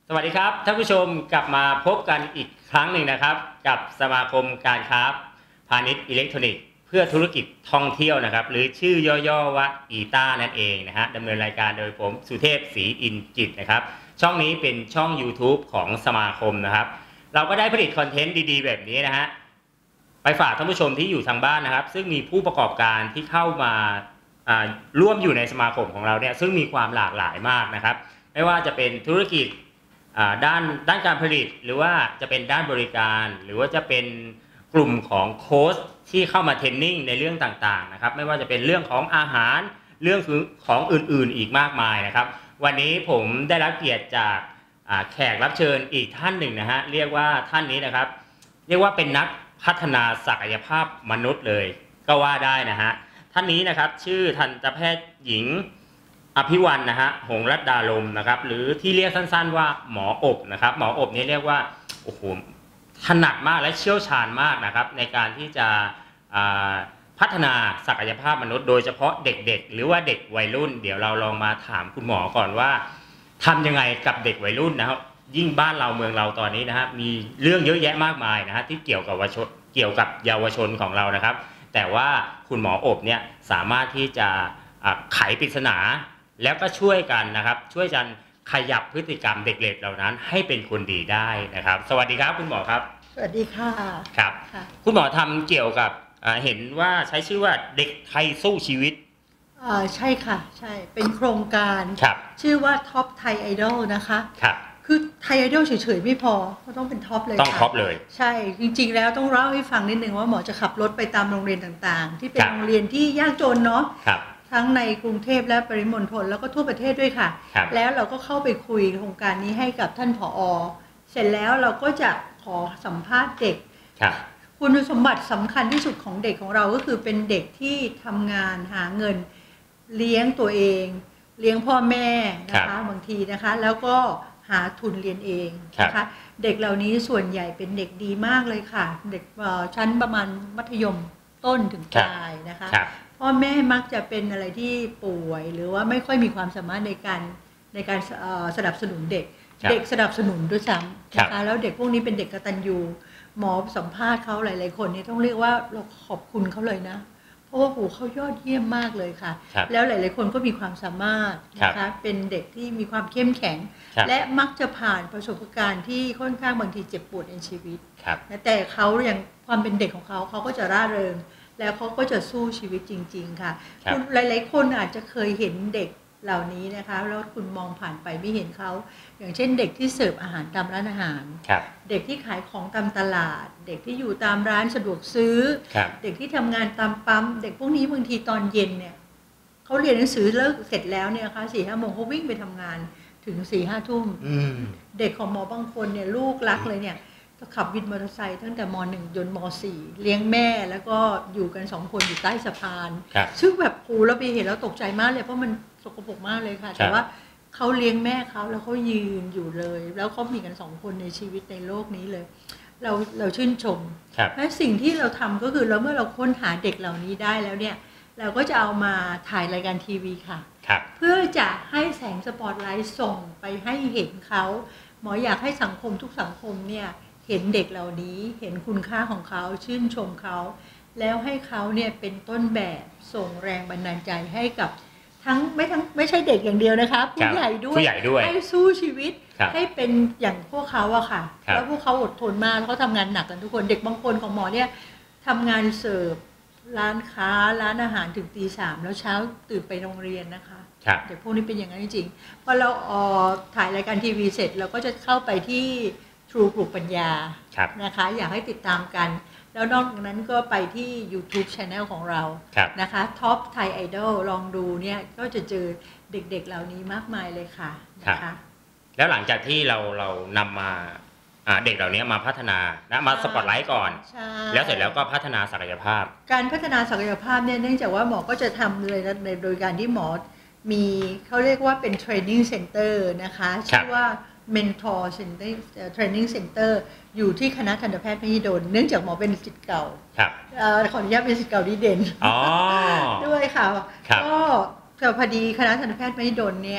สวัสดีครับท่านผู้ชมกลับมาพบกันอีกครั้งหนึ่งนะครับกับสมาคมการค้าพาณิชย์อิเล็กทรอนิกส์เพื่อธุรกิจท่องเที่ยวนะครับหรือชื่อย่อๆว่าอีต้านั่นเองนะฮะดำเนินรายการโดยผมสุเทพศรีอินจิตนะครับช่องนี้เป็นช่อง YouTube ของสมาคมนะครับเราก็ได้ผลิตคอนเทนต์ดีๆแบบนี้นะฮะไปฝากท่านผู้ชมที่อยู่ทางบ้านนะครับซึ่งมีผู้ประกอบการที่เข้ามาร่วมอยู่ในสมาคมของเราเนี่ยซึ่งมีความหลากหลายมากนะครับไม่ว่าจะเป็นธุรกิจด้านการผลิตหรือว่าจะเป็นด้านบริการหรือว่าจะเป็นกลุ่มของโค้ชที่เข้ามาเทรนนิ่งในเรื่องต่างๆนะครับไม่ว่าจะเป็นเรื่องของอาหารเรื่องของอื่นๆอีกมากมายนะครับวันนี้ผมได้รับเกียรติจากแขกรับเชิญอีกท่านหนึ่งนะฮะเรียกว่าท่านนี้นะครับเรียกว่าเป็นนักพัฒนาศักยภาพมนุษย์เลยก็ว่าได้นะฮะท่านนี้นะครับชื่อทันตแพทย์หญิงอภิวรรณนะฮะหงส์รัตดาลมนะครับหรือที่เรียกสั้นๆว่าหมออบนะครับหมออบนี่เรียกว่าโอ้โหถนัดมากและเชี่ยวชาญมากนะครับในการที่จะพัฒนาศักยภาพมนุษย์โดยเฉพาะเด็กๆหรือว่าเด็กวัยรุ่นเดี๋ยวเราลองมาถามคุณหมอก่อนว่าทำยังไงกับเด็กวัยรุ่นนะครับยิ่งบ้านเราเมืองเราตอนนี้นะฮะมีเรื่องเยอะแยะมากมายนะฮะที่เกี่ยวกับเยาวชนของเรานะครับแต่ว่าคุณหมออบเนี่ยสามารถที่จะไขปริศนาแล้วก็ช่วยกันนะครับช่วยกันขยับพฤติกรรมเด็กๆเหล่านั้นให้เป็นคนดีได้นะครับสวัสดีครับคุณหมอครับสวัสดีค่ะครับคุณหมอทำเกี่ยวกับเห็นว่าใช้ชื่อว่าเด็กไทยสู้ชีวิตใช่ค่ะใช่เป็นโครงการชื่อว่าท็อปไทยไอดอลนะคะครับคือไทยไอดอลเฉยๆไม่พอก็ต้องเป็นท็อปเลยต้องท็อปเลยใช่จริงๆแล้วต้องเล่าให้ฟังนิดนึงว่าหมอจะขับรถไปตามโรงเรียนต่างๆที่เป็นโรงเรียนที่ยากจนเนาะทั้งในกรุงเทพและปริมณฑลแล้วก็ทั่วประเทศด้วยค่ะแล้วเราก็เข้าไปคุยโครงการนี้ให้กับท่านผอ.เสร็จแล้วเราก็จะขอสัมภาษณ์เด็กคุณสมบัติสำคัญที่สุดของเด็กของเราก็คือเป็นเด็กที่ทำงานหาเงินเลี้ยงตัวเองเลี้ยงพ่อแม่นะคะบางทีนะคะแล้วก็หาทุนเรียนเองนะคะเด็กเหล่านี้ส่วนใหญ่เป็นเด็กดีมากเลยค่ะเด็กชั้นประมาณมัธยมต้นถึงปลายนะคะพ่อแม่มักจะเป็นอะไรที่ป่วยหรือว่าไม่ค่อยมีความสามารถในการสนับสนุนเด็กสนับสนุนด้วยซ้ำนะคะแล้วเด็กพวกนี้เป็นเด็กกตัญญูหมอสัมภาษณ์เขาหลายๆคนนี่ต้องเรียกว่าเราขอบคุณเขาเลยนะเพราะว่าเขายอดเยี่ยมมากเลยค่ะแล้วหลายๆคนก็มีความสามารถนะคะเป็นเด็กที่มีความเข้มแข็งและมักจะผ่านประสบการณ์ที่ค่อนข้างบางทีเจ็บปวดในชีวิตแต่เขาอย่างความเป็นเด็กของเขาก็จะร่าเริงแล้วเขาก็จะสู้ชีวิตจริงๆค่ะหลายๆคนอาจจะเคยเห็นเด็กเหล่านี้นะคะแล้วคุณมองผ่านไปไม่เห็นเขาอย่างเช่นเด็กที่เสิร์ฟอาหารตามร้านอาหารเด็กที่ขายของตามตลาดเด็กที่อยู่ตามร้านสะดวกซื้อเด็กที่ทำงานตามปั๊มเด็กพวกนี้บางทีตอนเย็นเนี่ยเขาเรียนหนังสือเลิกเสร็จแล้วเนี่ยค่ะ4-5 โมงเขาวิ่งไปทำงานถึง4-5 ทุ่มเด็กของหมอบางคนเนี่ยลูกรักเลยเนี่ยก็ขับวินมอเตอร์ไซค์ตั้งแต่ม.1 จนม.4 เลี้ยงแม่แล้วก็อยู่กัน2 คนอยู่ใต้สะพานซึ่งแบบเราไปเห็นแล้วตกใจมากเลยเพราะมันสกปรกมากเลยค่ะแต่ว่าเขาเลี้ยงแม่เขาแล้วเขายืนอยู่เลยแล้วเขามีกัน2 คนในชีวิตในโลกนี้เลยเราชื่นชมและสิ่งที่เราทำก็คือเมื่อเราค้นหาเด็กเหล่านี้ได้แล้วเนี่ยเราก็จะเอามาถ่ายรายการทีวีค่ะเพื่อจะให้แสงสปอตไลท์ส่งไปให้เห็นเขาหมออยากให้สังคมทุกสังคมเนี่ยเห็นเด็กเหล่านี้เห็นคุณค่าของเขาชื่นชมเขาแล้วให้เขาเนี่ยเป็นต้นแบบส่งแรงบันดาลใจให้กับไม่ใช่เด็กอย่างเดียวนะคะผู้ใหญ่ด้วยให้สู้ชีวิตให้เป็นอย่างพวกเขาอะค่ะแล้วพวกเขาอดทนมากแล้วเขาทำงานหนักกันทุกคนเด็กบางคนของหมอเนี่ยทำงานเสิร์ฟร้านค้าร้านอาหารถึงตี 3แล้วเช้าตื่นไปโรงเรียนนะคะเด็กพวกนี้เป็นอย่างนั้นจริงๆพอเราถ่ายรายการทีวีเสร็จเราก็จะเข้าไปที่True ปลูกปัญญานะคะอยากให้ติดตามกันแล้วนอกจากนั้นก็ไปที่ YouTube Channel ของเรานะคะท็อปไทยไอดอลลองดูเนี่ยก็จะเจอเด็กๆเหล่านี้มากมายเลยค่ะนะคะแล้วหลังจากที่เรานำมาเด็กเหล่านี้มาพัฒนานะมาสปอตไลท์ก่อนแล้วเสร็จแล้วก็พัฒนาศักยภาพการพัฒนาศักยภาพเนี่ยเนื่องจากว่าหมอก็จะทำเลยโดยการที่หมอมีเขาเรียกว่าเป็น Training Center นะคะชื่อว่าMentor Center Training Center อยู่ที่คณะทันตแพทย์มหิดลเนื่องจากหมอเป็นศิษย์เก่าขออนุญาตเป็นศิษย์เก่าดีเด่นด้วยค่ะก็พอดีคณะทันตแพทย์มหิดลเนี่ย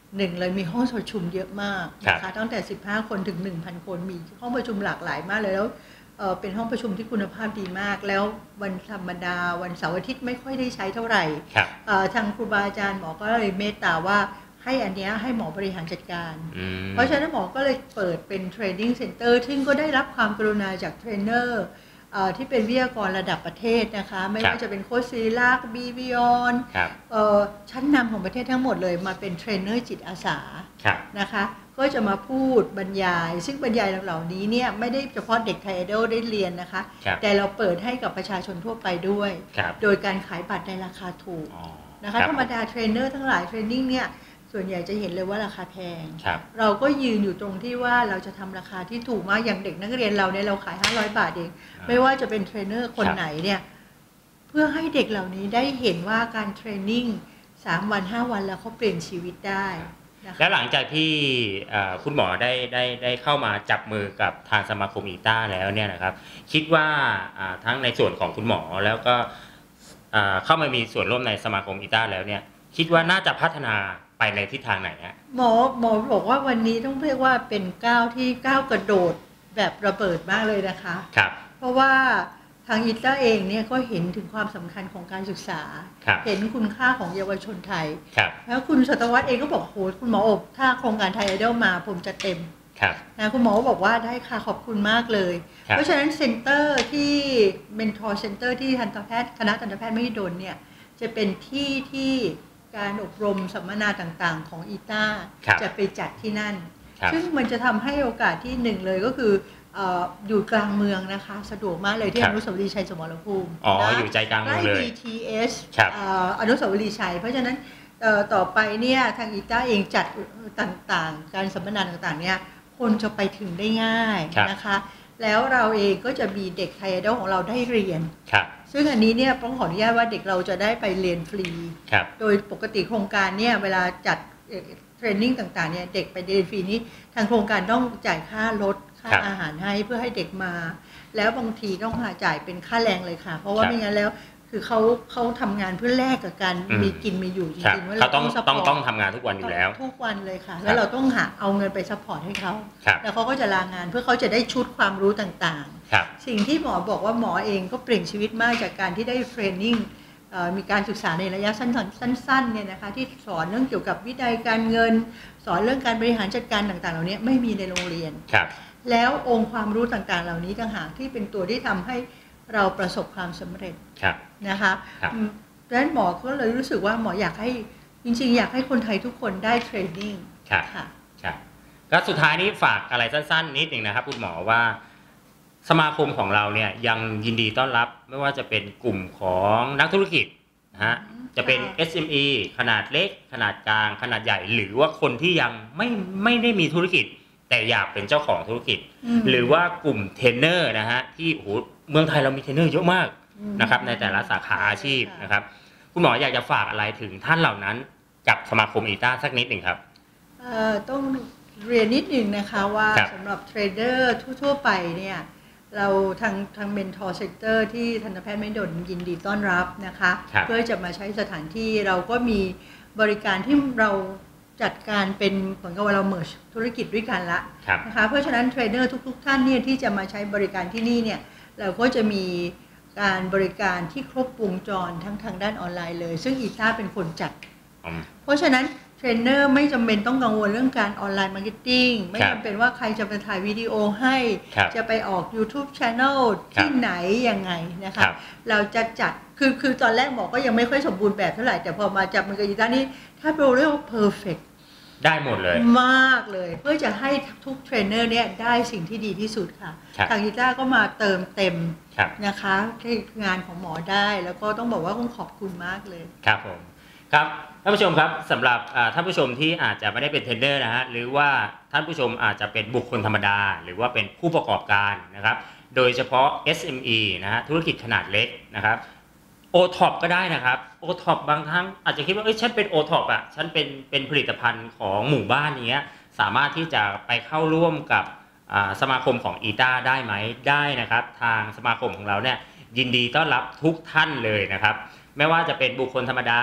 หนึ่งเลยมีห้องประชุมเยอะมากนะคะตั้งแต่15 คนถึง 1,000 คนมีห้องประชุมหลากหลายมากเลยแล้วเป็นห้องประชุมที่คุณภาพดีมากแล้ววันธรรมดาวันเสาร์อาทิตย์ไม่ค่อยได้ใช้เท่าไหร่ทางครูบาอาจารย์หมอก็เลยเมตตาว่าให้อันนี้ให้หมอบริหารจัดการเพราะฉะนั้นหมอก็เลยเปิดเป็นเทรนนิ่งเซ็นเตอร์ซึ่งก็ได้รับความกรุณาจากเทรนเนอร์ที่เป็นวิทยากรระดับประเทศนะคะไม่ว่าจะเป็นโค้ชศิริลักษณ์บีบิออนชั้นนำของประเทศทั้งหมดเลยมาเป็นเทรนเนอร์จิตอาสานะคะก็จะมาพูดบรรยายซึ่งบรรยายเหล่านี้เนี่ยไม่ได้เฉพาะเด็กไทยไอดอลได้เรียนนะคะแต่เราเปิดให้กับประชาชนทั่วไปด้วยโดยการขายบัตรในราคาถูกนะคะธรรมดาเทรนเนอร์ทั้งหลายเทรนนิ่งเนี่ยส่วนใหญ่จะเห็นเลยว่าราคาแพงเราก็ยืนอยู่ตรงที่ว่าเราจะทำราคาที่ถูกมากอย่างเด็กนักเรียนเราเนี่ยเราขาย500 บาทเองไม่ว่าจะเป็นเทรนเนอร์คนไหนเนี่ยเพื่อให้เด็กเหล่านี้ได้เห็นว่าการเทรนนิ่ง3 วัน 5 วันแล้วเขาเปลี่ยนชีวิตได้แล้วหลังจากที่คุณหมอได้เข้ามาจับมือกับทางสมาคมอีต้าแล้วเนี่ยนะครับคิดว่าทั้งในส่วนของคุณหมอแล้วก็เข้ามามีส่วนร่วมในสมาคมอีต้าแล้วเนี่ยคิดว่าน่าจะพัฒนาไปในทิศทางไหนฮะหมอบอกว่าวันนี้ต้องเรียกว่าเป็นก้าวที่ก้าวกระโดดแบบระเบิดมากเลยนะคะครับเพราะว่าทางอีต้าเองเนี่ยก็เห็นถึงความสำคัญของการศึกษาเห็นคุณค่าของเยาวชนไทยแล้วคุณศตวรรษเองก็บอกโหคุณหมออบถ้าโครงการไทยไอดอลมาผมจะเต็มนะคุณหมอบอกว่าได้ค่ะขอบคุณมากเลยเพราะฉะนั้นเซ็นเตอร์ที่เมนทอร์เซ็นเตอร์ที่ทันตแพทย์คณะทันตแพทย์มหิดลเนี่ยจะเป็นที่การอบรมสัมมนาต่างๆของอีต้าจะไปจัดที่นั่นซึ่งมันจะทำให้โอกาสที่หนึ่งเลยก็คืออยู่กลางเมืองนะคะสะดวกมากเลยที่อนุสาวรีย์ชัยสมรภูมิอยู่ใจกลางเมืองเลย BTS อนุสาวรีย์ชัยเพราะฉะนั้นต่อไปเนี่ยทางอีต้าเองจัดต่างๆการสัมมนาต่างๆเนี่ยคนจะไปถึงได้ง่ายนะคะแล้วเราเองก็จะมีเด็กไทยไอดอลของเราได้เรียนซึ่งอันนี้เนี่ยต้องขออนุญาตว่าเด็กเราจะได้ไปเรียนฟรีโดยปกติโครงการเนี่ยเวลาจัดเทรนนิ่งต่างๆเนี่ยเด็กไปเรียนฟรีนี้ทางโครงการต้องจ่ายค่ารถค่าอาหารให้เพื่อให้เด็กมาแล้วบางทีต้องจ่ายเป็นค่าแรงเลยค่ะเพราะว่าไม่งั้นแล้วคือเขาทำงานเพื่อแลกกับการมีกินมีอยู่จริงๆว่าเราต้องทำงานทุกวันอยู่แล้วทุกวันเลยค่ะแล้วเราต้องเอาเงินไปซัพพอร์ตให้เขาแล้วเขาก็จะลางานเพื่อเขาจะได้ชุดความรู้ต่างๆสิ่งที่หมอบอกว่าหมอเองก็เปลี่ยนชีวิตมากจากการที่ได้เทรนนิ่งมีการศึกษาในระยะสั้นๆเนี่ยนะคะที่สอนเรื่องเกี่ยวกับวินัยการเงินสอนเรื่องการบริหารจัดการต่างๆเหล่านี้ไม่มีในโรงเรียนแล้วองค์ความรู้ต่างๆเหล่านี้ต่างหากที่เป็นตัวที่ทำให้เราประสบความสำเร็จนะคะดังนั้นหมอก็เลยรู้สึกว่าหมออยากให้จริงๆอยากให้คนไทยทุกคนได้เทรนนิ่งค่ะก็สุดท้ายนี้ฝากอะไรสั้นๆนิดหนึ่งนะครับคุณหมอว่าสมาคมของเราเนี่ยยังยินดีต้อนรับไม่ว่าจะเป็นกลุ่มของนักธุรกิจนะฮะจะเป็น SME ขนาดเล็กขนาดกลางขนาดใหญ่หรือว่าคนที่ยังไม่ได้มีธุรกิจแต่อยากเป็นเจ้าของธุรกิจหรือว่ากลุ่มเทรนเนอร์นะฮะที่โอ้โหเมืองไทยเรามีเทรนเนอร์เยอะมากนะครับในแต่ละสาขาอาชีพนะครับคุณหมออยากจะฝากอะไรถึงท่านเหล่านั้นกับสมาคมอีต้าสักนิดหนึ่งครับต้องเรียนนิดหนึ่งนะคะว่าสำหรับเทรดเดอร์ทั่วไปเนี่ยเราทางเมนทอร์เซ็นเตอร์ที่ทันตแพทย์มหิดลยินดีต้อนรับนะคะเพื่อจะมาใช้สถานที่เราก็มีบริการที่เราจัดการเป็นเหมือนกับว่าเราเมิร์จธุรกิจด้วยกันละนะคะเพราะฉะนั้นเทรดเดอร์ทุกท่านเนี่ยที่จะมาใช้บริการที่นี่เนี่ยเราก็จะมีการบริการที่ครบวงจรทั้งทางด้านออนไลน์เลยซึ่งอีต้าเป็นคนจัดเพราะฉะนั้นเทรนเนอร์ไม่จำเป็นต้องกังวลเรื่องการออนไลน์มาร์เก็ตติ้งไม่จำเป็นว่าใครจะไปถ่ายวิดีโอให้จะไปออก YouTube Channel ที่ไหนยังไงนะคะเราจะจัดคือตอนแรกหมอก็ยังไม่ค่อยสมบูรณ์แบบเท่าไหร่แต่พอมาจับมือกับอีต้านี่ถ้าเราเรียกว่า perfect ได้หมดเลยมากเลยเพื่อจะให้ทุกเทรนเนอร์เนี่ยได้สิ่งที่ดีที่สุดค่ะทางอีต้าก็มาเติมเต็มนะคะที่งานของหมอได้แล้วก็ต้องบอกว่าต้องขอบคุณมากเลยครับผมครับท่านผู้ชมครับสำหรับท่านผู้ชมที่อาจจะไม่ได้เป็นเทรนเนอร์นะฮะหรือว่าท่านผู้ชมอาจจะเป็นบุคคลธรรมดาหรือว่าเป็นผู้ประกอบการนะครับโดยเฉพาะ SME นะฮะธุรกิจขนาดเล็กนะครับOTOP ก็ได้นะครับ OTOP บางครั้งอาจจะคิดว่าฉันเป็น OTOP อ่ะฉันเป็นผลิตภัณฑ์ของหมู่บ้านนี้สามารถที่จะไปเข้าร่วมกับสมาคมของอีต้าได้ไหมได้นะครับทางสมาคมของเราเนี่ยยินดีต้อนรับทุกท่านเลยนะครับไม่ว่าจะเป็นบุคคลธรรมดา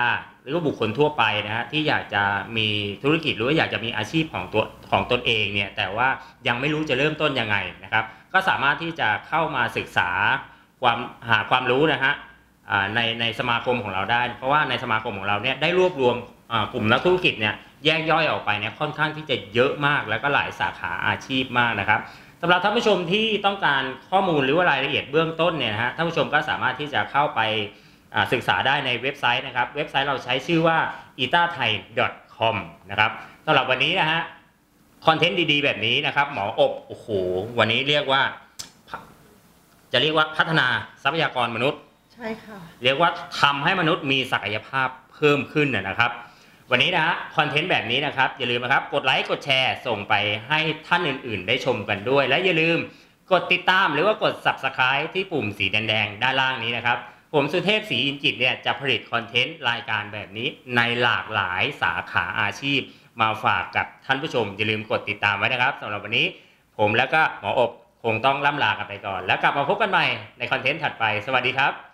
หรือว่าบุคคลทั่วไปนะฮะที่อยากจะมีธุรกิจหรือว่าอยากจะมีอาชีพของตนเองเนี่ยแต่ว่ายังไม่รู้จะเริ่มต้นยังไงนะครับก็สามารถที่จะเข้ามาศึกษาหาความรู้นะฮะในสมาคมของเราได้เพราะว่าในสมาคมของเราเนี่ยได้รวบรวมกลุ่มนักธุรกิจเนี่ยแยกย่อยออกไปเนี่ยค่อนข้างที่จะเยอะมากแล้วก็หลายสาขาอาชีพมากนะครับสำหรับท่านผู้ชมที่ต้องการข้อมูลหรือว่ารายละเอียดเบื้องต้นเนี่ยนะฮะท่านผู้ชมก็สามารถที่จะเข้าไปศึกษาได้ในเว็บไซต์นะครับเว็บไซต์เราใช้ชื่อว่า itathai.com นะครับสำหรับวันนี้นะฮะคอนเทนต์ดีๆแบบนี้นะครับหมออบโอ้โหวันนี้เรียกว่าพัฒนาทรัพยากรมนุษย์ใช่ค่ะเรียกว่าทำให้มนุษย์มีศักยภาพเพิ่มขึ้นนะครับวันนี้นะฮะคอนเทนต์แบบนี้นะครับอย่าลืมนะครับกดไลค์กดแชร์ส่งไปให้ท่านอื่นๆได้ชมกันด้วยและอย่าลืมกดติดตามหรือว่ากด Subscribe ที่ปุ่มสีแดงๆด้านล่างนี้นะครับผมสุเทพศรีอินจิตเนี่ยจะผลิตคอนเทนต์รายการแบบนี้ในหลากหลายสาขาอาชีพมาฝากกับท่านผู้ชมอย่าลืมกดติดตามไว้นะครับสำหรับวันนี้ผมแล้วก็หมออบคงต้องล่ำลากันไปก่อนแล้วกลับมาพบกันใหม่ในคอนเทนต์ถัดไปสวัสดีครับ